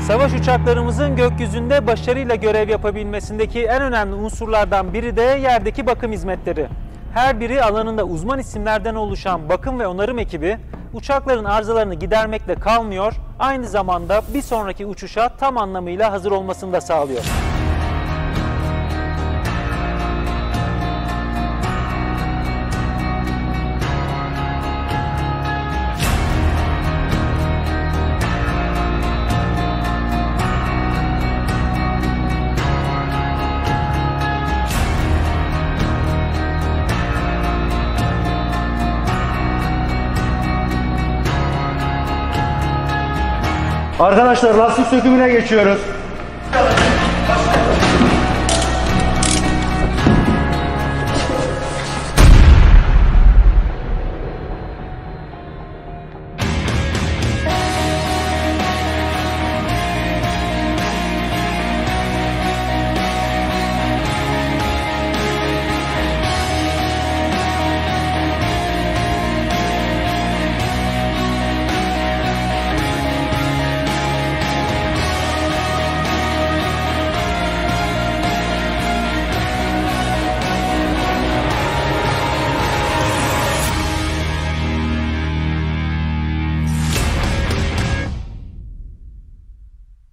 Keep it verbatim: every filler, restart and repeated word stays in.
Savaş uçaklarımızın gökyüzünde başarıyla görev yapabilmesindeki en önemli unsurlardan biri de yerdeki bakım hizmetleri. Her biri alanında uzman isimlerden oluşan bakım ve onarım ekibi uçakların arızalarını gidermekle kalmıyor, aynı zamanda bir sonraki uçuşa tam anlamıyla hazır olmasını da sağlıyor. Arkadaşlar lastik sökümüne geçiyoruz.